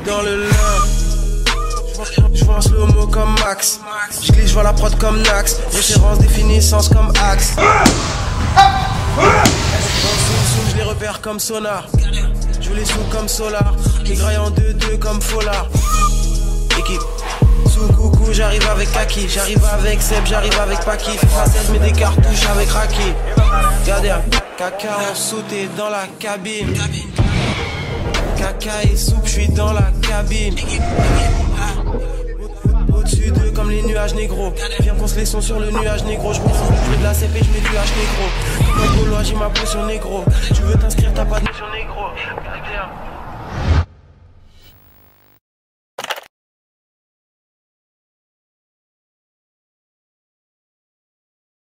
dans le lin. Je vois en slow-mo comme Max. Je glisse, je vois la prod comme Nax. Référence, définissance comme Axe. Je les repère comme sonar. Je les sous comme solar. Les grailles en 2-2 comme Folar. Équipe. Sous coucou, j'arrive avec Kaki. J'arrive avec Seb, j'arrive avec Paki. Fais facette, mets des cartouches avec Raki. Regardez, caca en sauté dans la cabine. Caca et soupe, j'suis dans la cabine. Au-dessus d'eux comme les nuages négro. Viens qu'on se les sons sur le nuage négro. J'prends de la CP, j'mets du H négro. Comme un gaulois, j'ai ma potion négro. Tu veux t'inscrire, t'as pas de notion négro.